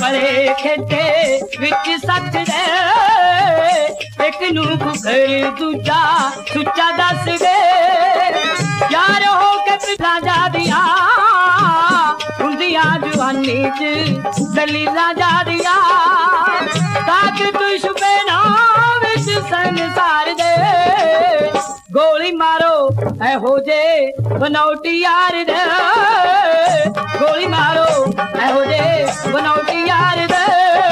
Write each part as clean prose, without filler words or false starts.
भले खेते विच सच दे एक नू घुगर दूजा सुच्चा दस दे यार हो के पिछला जा दिया हुंदियां जवानी च दलीलां जा दिया ताक तू छुपे ना विच संसार दे गोली मारो ऐहो जे बनौटी यार दे गोली मारो ऐहो जे बनौटी यार दे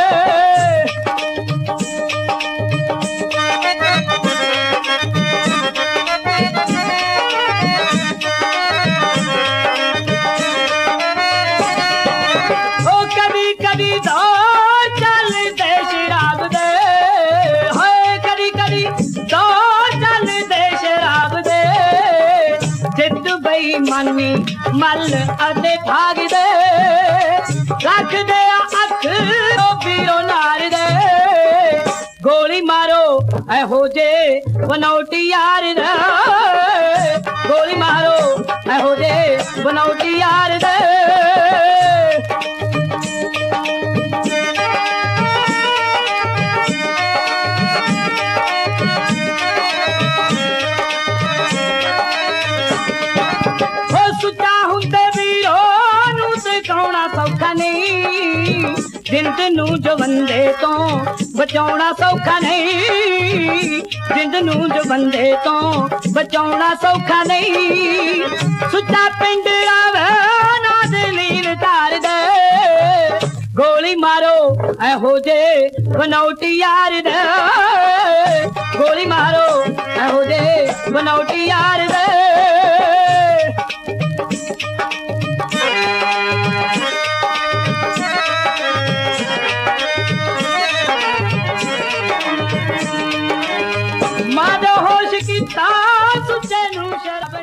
ओ कभी कभी तो चल दे शराब दे हाय कभी कभी तो चल दे शराब दे जिद बेईमानी मल अदे भाग दे रख दे अख बीरो नार दे गोली मारो ऐहो जे बनौटी यार दे गोली मारो ऐहो जे बनौटी यार दे सौखा नहीं जिंद नू जो बंदे तो बचाउणा सौखा नहीं जिंद नू जो बंदे तो बचाउणा सौखा नहीं सुच्चा पिंड आवे ना दलील तार दे गोली मारो ऐहो जे बनौटी यार दे गोली मारो ऐहो जे बनौटी यार दे मादो होश की तास चैनू शराब